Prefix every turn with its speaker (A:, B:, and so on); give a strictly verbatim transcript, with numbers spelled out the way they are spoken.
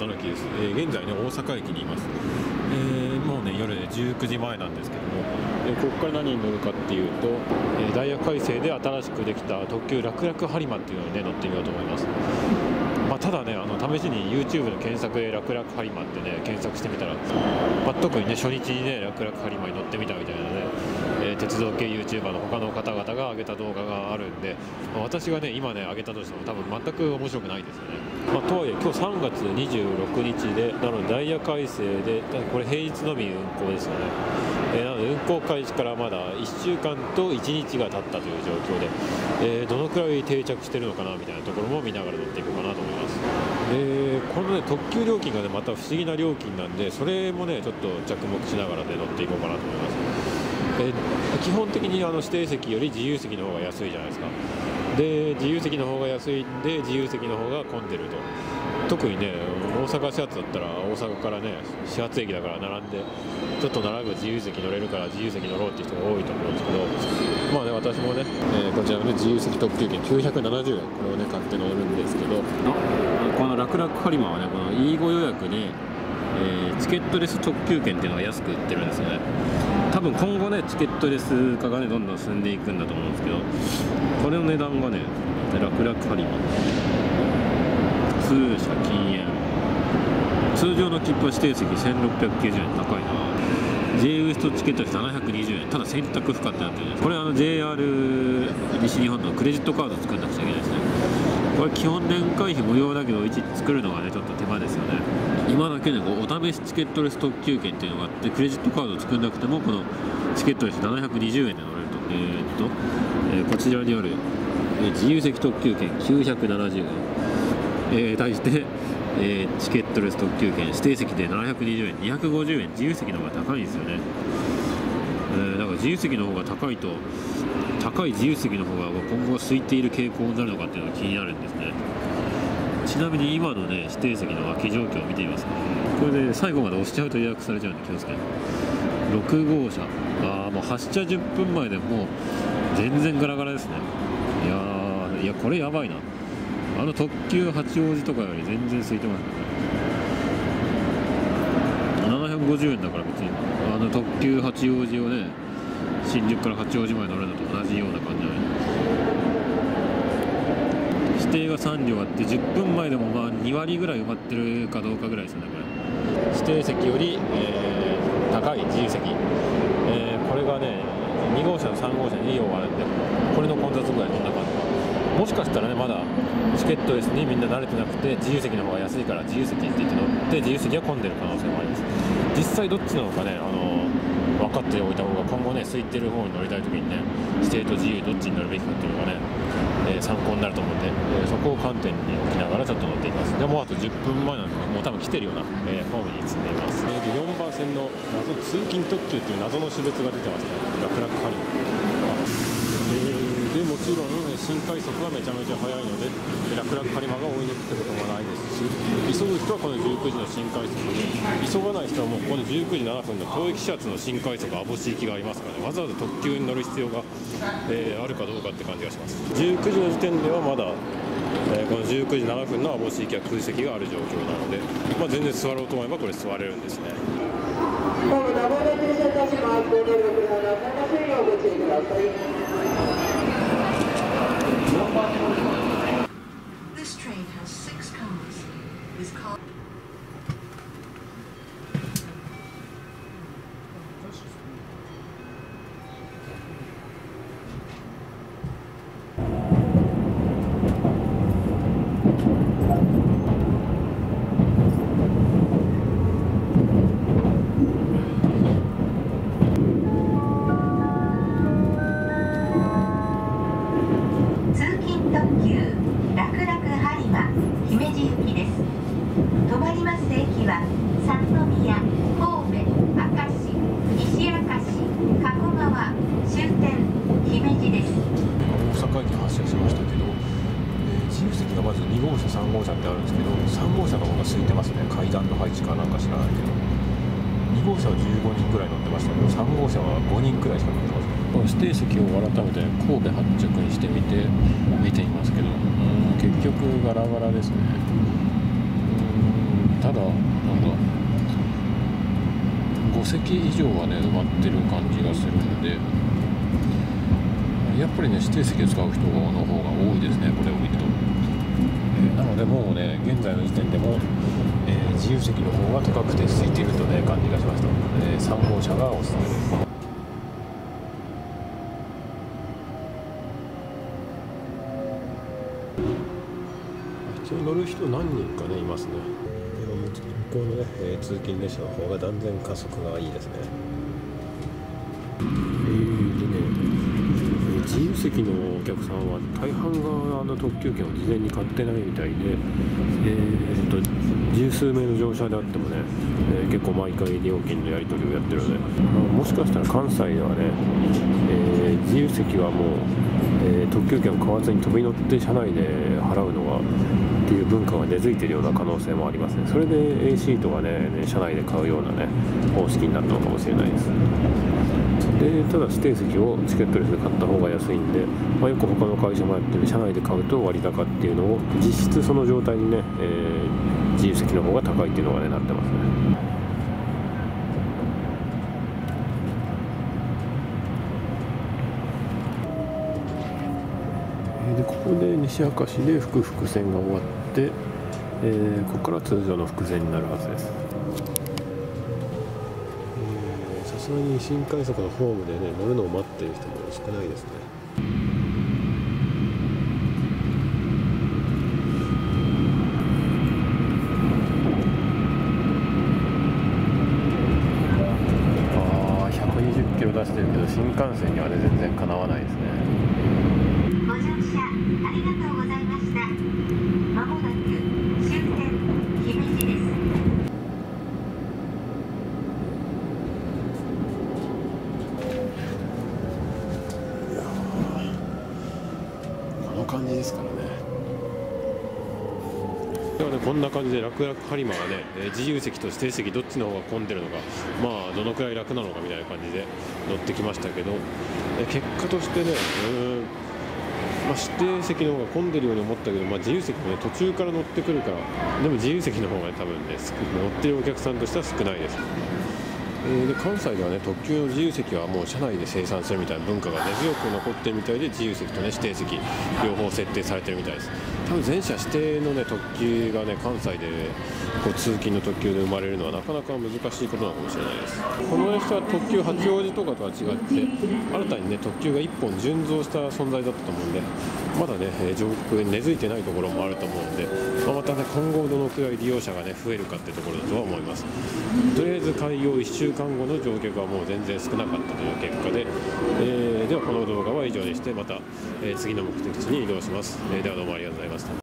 A: たぬきです。えー、現在ね大阪駅にいます。えー、もうね夜でじゅうくじまえなんですけども、えー、ここから何に乗るかっていうと、えー、ダイヤ改正で新しくできた特急楽々播磨っていうのにね乗ってみようと思います。まあ、ただねあの試しに YouTube の検索で楽々播磨ってね検索してみたら、まあ、特にね初日にね楽々播磨に乗ってみたみたいなね、えー、鉄道系 YouTuber の他の方々が上げた動画があるんで、まあ、私がね今ね上げたとしても多分全く面白くないですよね。まあ、とはいえ今日さんがつにじゅうろくにちで、なのでダイヤ改正でこれ平日のみ運行ですよね。えー、なので運行開始からまだいっしゅうかんといちにちが経ったという状況で、えー、どのくらい定着してるのかなみたいなところも見ながら乗っていこうかなと思います。でこのね特急料金がねまた不思議な料金なんで、それもねちょっと着目しながらね乗っていこうかなと思います。えー、基本的にあの指定席より自由席の方が安いじゃないですか。で自由席の方が安いんで自由席の方が混んでると。特にね大阪始発だったら大阪からね始発駅だから並んでちょっと並ぶ自由席乗れるから自由席乗ろうっていう人が多いと思うんですけど、まあね私もね、えー、こちらの、ね、自由席特急券きゅうひゃくななじゅうえんこれをね買って乗るんですけど、この楽々播磨はねこの イーご 予約で、えー、チケットレス特急券っていうのが安く売ってるんですよね。多分今後ねチケットレス化がねどんどん進んでいくんだと思うんですけど、これの値段がね楽々播磨通車禁煙、通常の切符は指定席せんろっぴゃくきゅうじゅうえん、高いな。 ジェイ ウエストチケットななひゃくにじゅうえん、ただ選択不可ってなってるんです。これあの ジェイアール 西日本のクレジットカード作んなくちゃいけないですね。これ基本年会費無料だけど一作るのがねちょっと手間ですよね。今だけでこうお試しチケットレス特急券っていうのがあって、クレジットカード作んなくてもこのチケットレスななひゃくにじゅうえんで乗れると。えー、っと、えー、こちらにある、えー、自由席特急券きゅうひゃくななじゅうえん、えー、対して、えー、チケットレス特急券指定席でななひゃくにじゅうえん、にひゃくごじゅうえん自由席の方が高いんですよね。えー、だから自由席の方が高いと高い自由席の方が今後空いている傾向になるのかっていうのが気になるんですね。ちなみに今のね指定席の空き状況を見てみますね。これで最後まで押しちゃうと予約されちゃうんで気をつけて。ろくごうしゃ、ああもう発車じゅっぷんまえでもう全然ガラガラですね。いやーいやこれやばいな。あの特急八王子とかより全然空いてますね。ななひゃくごじゅうえんだから別にあの特急八王子をね新宿から八王子まで乗るのと同じような感じなのに、指定がさんりょうあってじゅっぷんまえでもまあにわりぐらい埋まってるかどうかぐらいですね。これ指定席より、えー、高い自由席、えー、これがねにごうしゃのさんごうしゃに両方あるんで、これの混雑具合どんな感じか、もしかしたらねまだチケットレスにみんな慣れてなくて自由席の方が安いから自由席って言って乗って自由席は混んでる可能性もあります。実際どっちなのかねあの分かっておいた方が今後ね空いてる方に乗りたい時にね指定と自由どっちに乗るべきかっていうのがね、えー、参考になると思うんで、えー、そこを観点に置きながらちょっと乗っていきます。でもうあとじゅっぷんまえなんでもう多分来てるような、えー、ホームに積んでいます。えー、でよんばんせんの謎通勤特急っていう謎の種別が出てますね。楽々播磨、でもちろん新快速はめちゃめちゃ速いので楽々播磨が追い抜くってこともないですし、急ぐ人はこのじゅうくじの新快速で、急がない人はもうこのじゅうくじななふんの東駅始発の新快速網干行きがありますからね、わざわざ特急に乗る必要が、えー、あるかどうかって感じがします。じゅうくじの時点ではまだ、えー、このじゅうくじななふんの網干行きは空席がある状況なので、まあ、全然座ろうと思えばこれ座れるんですね。ホーム生で停車いたします。ご乗車ください。ご注意ください。
B: This train has six cars with car
A: にごうしゃさんごうしゃってあるんですけど、さんごうしゃの方が空いてますね。階段の配置かなんか知らないけど、にごうしゃはじゅうごにんぐらい乗ってましたけどさんごうしゃはごにんくらいしか乗ってません。この指定席を改めて神戸発着にしてみて見ていますけど、うん結局ガラガラですね。うんただだなんだごせき以上はね埋まってる感じがするので、やっぱりね指定席を使う人の方が多いですね、これを見ると。えー、なのでもうね現在の時点でも、えー、自由席の方が高くて空いているとね感じがしました。えー、さん号車がおすすめです。一応乗る人何人かねいますね。向こうのね、えー、通勤列車の方が断然加速がいいですね。えーでね、自由席のお客さんは大半があの特急券を事前に買ってないみたいで、えー、と十数名の乗車であってもね、えー、結構毎回料金のやり取りをやってるので、もしかしたら関西ではね、えー、自由席はもう、えー、特急券を買わずに飛び乗って車内で払うのがっていう文化が根付いているような可能性もありますね。それで A シートがね車内で買うようなね方式になったのかもしれないです。でただ指定席をチケットレスで買った方が安いんで、まあ、よく他の会社もやってる車内で買うと割高っていうのを実質その状態にね、えー、自由席の方が高いっていうのがねなってますね。でここで西明石で複々線が終わって、えー、ここから通常の複線になるはずです。さすがに新快速のホームでね乗るのを待っている人も少ないですね。ああひゃくにじゅっキロ出してるけど新幹線にはね全然かなわないですね。
B: ご乗車ありがとうございました。まもなく終点姫路です。
A: この感じですからね。ではねこんな感じで楽々ハリマがね、えー、自由席と指定席どっちの方が混んでるのか、まあどのくらい楽なのかみたいな感じで乗ってきましたけど、えー、結果としてね、うーんまあ、指定席の方が混んでるように思ったけど、まあ、自由席もね途中から乗ってくるから、でも自由席の方が、ね、多分ね乗ってるお客さんとしては少ないです。えー、で関西ではね特急の自由席はもう車内で生産するみたいな文化が根強く残ってるみたいで、自由席とね指定席両方設定されてるみたいです。多分全社指定のね特急がね関西でこう通勤の特急で生まれるのはなかなか難しいことなのかもしれないです。この列車は特急八王子とかとは違って新たにね特急がいっぽん純増した存在だったと思うんで、まだね上空に根付いてないところもあると思うんで、まあ、またね今後どのくらい利用者がね増えるかってところだとは思います。とりあえず開業いっしゅうかんごの乗客はもう全然少なかったという結果で、えー、ではこの動画は以上にしてまた、えー、次の目的地に移動します。えー、ではどうもありがとうございました。